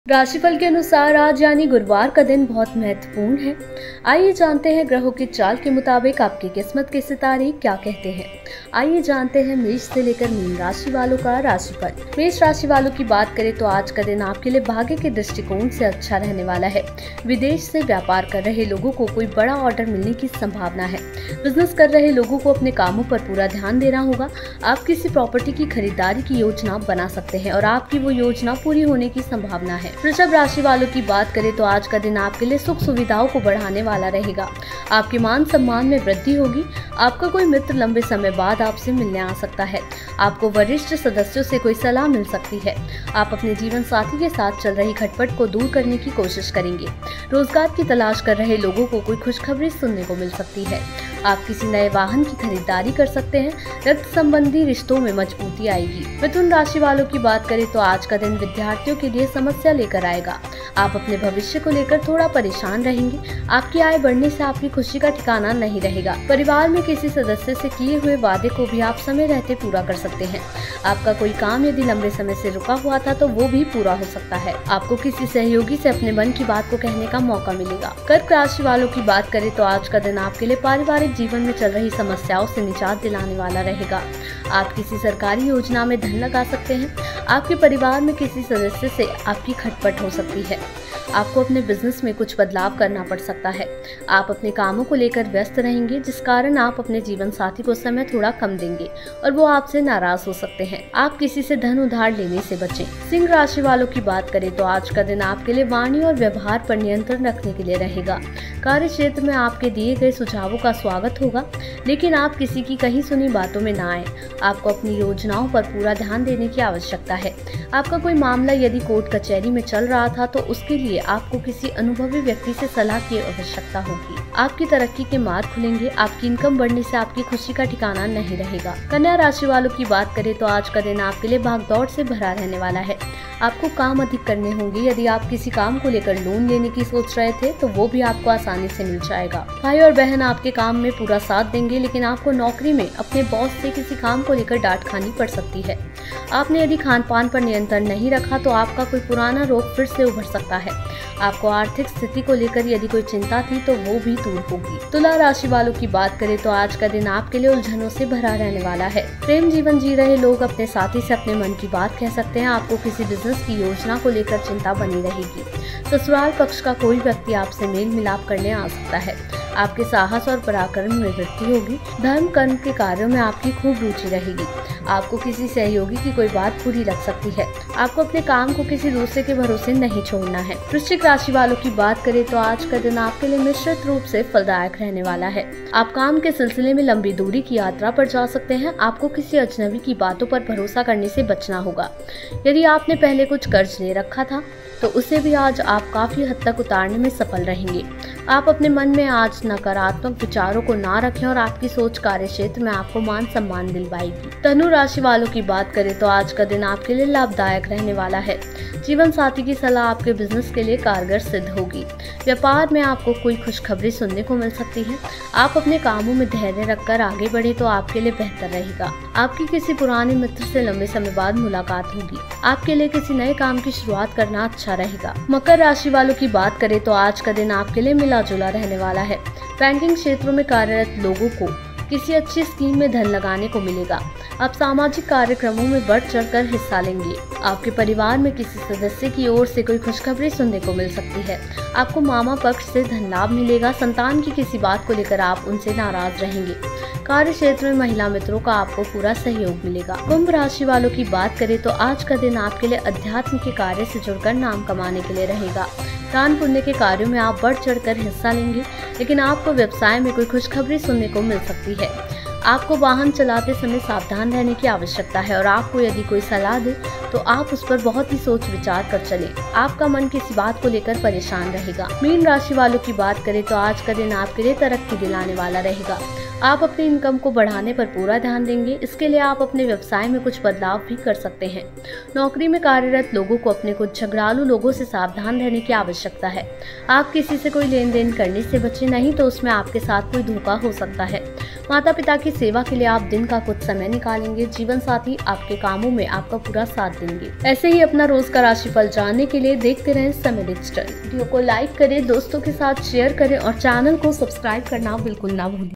राशिफल के अनुसार आज यानी गुरुवार का दिन बहुत महत्वपूर्ण है। आइए जानते हैं ग्रहों की चाल के मुताबिक आपकी किस्मत के सितारे क्या कहते हैं। आइए जानते हैं मेष से लेकर मीन राशि वालों का राशिफल। मेष राशि वालों की बात करें तो आज का दिन आपके लिए भाग्य के दृष्टिकोण से अच्छा रहने वाला है। विदेश से व्यापार कर रहे लोगों को कोई बड़ा ऑर्डर मिलने की संभावना है। बिजनेस कर रहे लोगों को अपने कामों पर पूरा ध्यान देना होगा। आप किसी प्रॉपर्टी की खरीदारी की योजना बना सकते हैं और आपकी वो योजना पूरी होने की संभावना है। वृषभ राशि वालों की बात करें तो आज का दिन आपके लिए सुख सुविधाओं को बढ़ाने वाला रहेगा। आपके मान सम्मान में वृद्धि होगी। आपका कोई मित्र लंबे समय बाद आपसे मिलने आ सकता है। आपको वरिष्ठ सदस्यों से कोई सलाह मिल सकती है। आप अपने जीवन साथी के साथ चल रही खटपट को दूर करने की कोशिश करेंगे। रोजगार की तलाश कर रहे लोगों को कोई खुशखबरी सुनने को मिल सकती है। आप किसी नए वाहन की खरीदारी कर सकते हैं। रक्त संबंधी रिश्तों में मजबूती आएगी। मिथुन राशि वालों की बात करें तो आज का दिन विद्यार्थियों के लिए समस्या लेकर आएगा। आप अपने भविष्य को लेकर थोड़ा परेशान रहेंगे। आपकी आय बढ़ने से आपकी खुशी का ठिकाना नहीं रहेगा। परिवार में किसी सदस्य से किए हुए वादे को भी आप समय रहते पूरा कर सकते हैं। आपका कोई काम यदि लंबे समय से रुका हुआ था तो वो भी पूरा हो सकता है। आपको किसी सहयोगी से अपने मन की बात को कहने का मौका मिलेगा। कर्क राशि वालों की बात करें तो आज का दिन आपके लिए पारिवारिक जीवन में चल रही समस्याओं से निजात दिलाने वाला रहेगा। आप किसी सरकारी योजना में धन लगा सकते हैं। आपके परिवार में किसी सदस्य से आपकी खटपट हो सकती है। आपको अपने बिजनेस में कुछ बदलाव करना पड़ सकता है। आप अपने कामों को लेकर व्यस्त रहेंगे, जिस कारण आप अपने जीवन साथी को समय थोड़ा कम देंगे और वो आपसे नाराज हो सकते हैं। आप किसी से धन उधार लेने से बचें। सिंह राशि वालों की बात करें तो आज का दिन आपके लिए वाणी और व्यवहार पर नियंत्रण रखने के लिए रहेगा। कार्य क्षेत्र में आपके दिए गए सुझावों का स्वागत होगा, लेकिन आप किसी की कही सुनी बातों में ना आए। आपको अपनी योजनाओं पर पूरा ध्यान देने की आवश्यकता है। आपका कोई मामला यदि कोर्ट कचहरी में चल रहा था तो उसके लिए आपको किसी अनुभवी व्यक्ति से सलाह की आवश्यकता होगी। आपकी तरक्की के मार्ग खुलेंगे। आपकी इनकम बढ़ने से आपकी खुशी का ठिकाना नहीं रहेगा। कन्या राशि वालों की बात करें तो आज का दिन आपके लिए भागदौड़ से भरा रहने वाला है। आपको काम अधिक करने होंगे। यदि आप किसी काम को लेकर लोन लेने की सोच रहे थे तो वो भी आपको आसानी से मिल जाएगा। भाई और बहन आपके काम में पूरा साथ देंगे, लेकिन आपको नौकरी में अपने बॉस से किसी काम को लेकर डांट खानी पड़ सकती है। आपने यदि खान पान पर नियंत्रण नहीं रखा तो आपका कोई पुराना रोग फिर से उभर सकता है। आपको आर्थिक स्थिति को लेकर यदि कोई चिंता थी तो वो भी दूर होगी। तुला राशि वालों की बात करें तो आज का दिन आपके लिए उलझनों से भरा रहने वाला है। प्रेम जीवन जी रहे लोग अपने साथी से अपने मन की बात कह सकते हैं। आपको किसी बिजनेस की योजना को लेकर चिंता बनी रहेगी। ससुराल पक्ष का कोई व्यक्ति आपसे मेल मिलाप करने आ सकता है। आपके साहस और पराक्रम में वृद्धि होगी। धर्म कर्म के कार्यों में आपकी खूब रुचि रहेगी। आपको किसी सहयोगी की कोई बात बुरी लग सकती है। आपको अपने काम को किसी दूसरे के भरोसे नहीं छोड़ना है। वृश्चिक राशि वालों की बात करें तो आज का दिन आपके लिए मिश्रित रूप से फलदायक रहने वाला है। आप काम के सिलसिले में लंबी दूरी की यात्रा पर जा सकते हैं। आपको किसी अजनबी की बातों पर भरोसा करने से बचना होगा। यदि आपने पहले कुछ कर्ज ले रखा था तो उसे भी आज आप काफी हद तक उतारने में सफल रहेंगे। आप अपने मन में आज नकारात्मक विचारों को ना रखें और आपकी सोच कार्य क्षेत्र में आपको मान सम्मान दिलवाएगी। धनु राशि वालों की बात करें तो आज का दिन आपके लिए लाभदायक रहने वाला है। जीवन साथी की सलाह आपके बिजनेस के लिए कारगर सिद्ध होगी। व्यापार में आपको कोई खुशखबरी सुनने को मिल सकती है। आप अपने कामों में धैर्य रखकर आगे बढ़े तो आपके लिए बेहतर रहेगा। आपकी किसी पुराने मित्र से लंबे समय बाद मुलाकात होगी। आपके लिए किसी नए काम की शुरुआत करना अच्छा रहेगा। मकर राशि वालों की बात करें तो आज का दिन आपके लिए मिला जुला रहने वाला है। बैंकिंग क्षेत्रों में कार्यरत लोगों को किसी अच्छी स्कीम में धन लगाने को मिलेगा। आप सामाजिक कार्यक्रमों में बढ़ चढ़कर हिस्सा लेंगे। आपके परिवार में किसी सदस्य की ओर से कोई खुशखबरी सुनने को मिल सकती है। आपको मामा पक्ष से धन लाभ मिलेगा। संतान की किसी बात को लेकर आप उनसे नाराज रहेंगे। कार्य क्षेत्र में महिला मित्रों का आपको पूरा सहयोग मिलेगा। कुंभ राशि वालों की बात करें तो आज का दिन आपके लिए अध्यात्म के कार्य से जुड़कर नाम कमाने के लिए रहेगा। दान पुण्य के कार्यों में आप बढ़ चढ़कर हिस्सा लेंगे, लेकिन आपको व्यवसाय में कोई खुशखबरी सुनने को मिल सकती है। आपको वाहन चलाते समय सावधान रहने की आवश्यकता है और आपको यदि कोई सलाह दे तो आप उस पर बहुत ही सोच विचार कर चलें। आपका मन किसी बात को लेकर परेशान रहेगा। मीन राशि वालों की बात करें तो आज का दिन आपके लिए तरक्की दिलाने वाला रहेगा। आप अपनी इनकम को बढ़ाने पर पूरा ध्यान देंगे। इसके लिए आप अपने व्यवसाय में कुछ बदलाव भी कर सकते हैं। नौकरी में कार्यरत लोगों को अपने कुछ झगड़ालू लोगों से सावधान रहने की आवश्यकता है। आप किसी से कोई लेन देन करने से बचें, नहीं तो उसमें आपके साथ कोई धोखा हो सकता है। माता पिता की सेवा के लिए आप दिन का कुछ समय निकालेंगे। जीवन साथी आपके कामों में आपका पूरा साथ देंगे। ऐसे ही अपना रोज का राशिफल जानने के लिए देखते रहें समय डिजिटल। वीडियो को लाइक करें, दोस्तों के साथ शेयर करें और चैनल को सब्सक्राइब करना बिल्कुल ना भूलें।